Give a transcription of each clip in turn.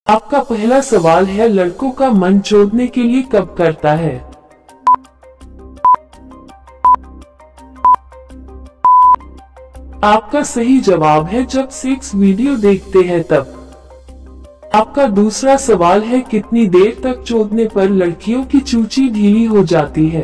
आपका पहला सवाल है, लड़कों का मन जोड़ने के लिए कब करता है? आपका सही जवाब है जब सेक्स वीडियो देखते हैं तब। आपका दूसरा सवाल है, कितनी देर तक चोदने पर लड़कियों की चूची ढीली हो जाती है?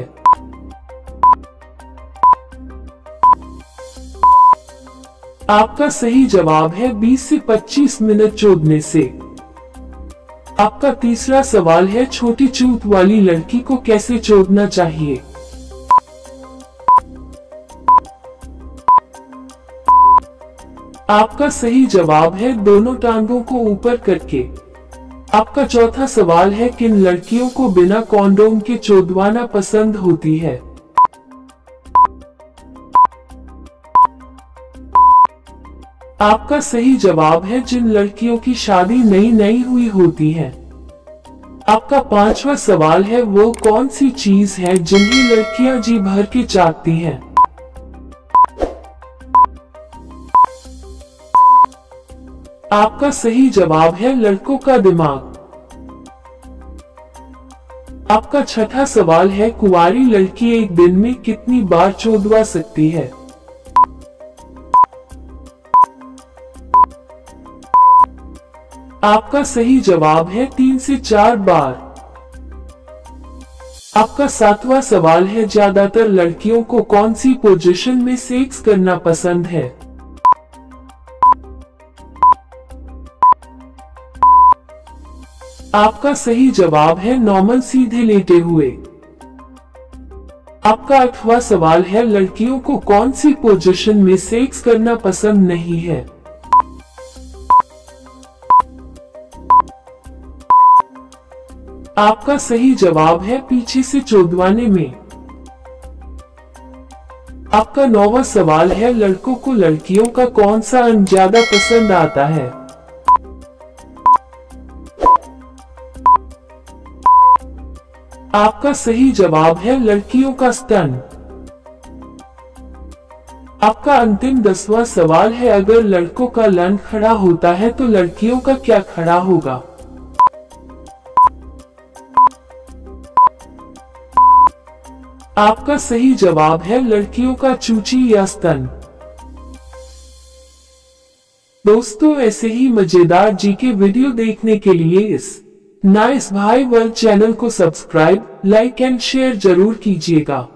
आपका सही जवाब है 20 से 25 मिनट चोदने से। आपका तीसरा सवाल है, छोटी चूत वाली लड़की को कैसे चोदना चाहिए? आपका सही जवाब है दोनों टांगों को ऊपर करके। आपका चौथा सवाल है, किन लड़कियों को बिना कॉन्डोम के चोदवाना पसंद होती है? आपका सही जवाब है जिन लड़कियों की शादी नई हुई होती है। आपका पांचवा सवाल है, वो कौन सी चीज है जिन्हें लड़कियां जी भर के चाटती हैं? आपका सही जवाब है लड़कों का दिमाग। आपका छठा सवाल है, कुंवारी लड़की एक दिन में कितनी बार चोदवा सकती है? आपका सही जवाब है 3 से 4 बार। आपका सातवां सवाल है, ज्यादातर लड़कियों को कौन सी पोजीशन में सेक्स करना पसंद है? आपका सही जवाब है नॉर्मल सीधे लेटे हुए। आपका 8वां सवाल है, लड़कियों को कौन सी पोजीशन में सेक्स करना पसंद नहीं है? आपका सही जवाब है पीछे से चोदवाने में। आपका 9वां सवाल है, लड़कों को लड़कियों का कौन सा अंग ज्यादा पसंद आता है? आपका सही जवाब है लड़कियों का स्तन। आपका अंतिम 10वां सवाल है, अगर लड़कों का लन खड़ा होता है तो लड़कियों का क्या खड़ा होगा? आपका सही जवाब है लड़कियों का चूची या स्तन। दोस्तों, ऐसे ही मजेदार जीके वीडियो देखने के लिए इस नाइस भाई वर्ल्ड चैनल को सब्सक्राइब, लाइक एंड शेयर जरूर कीजिएगा।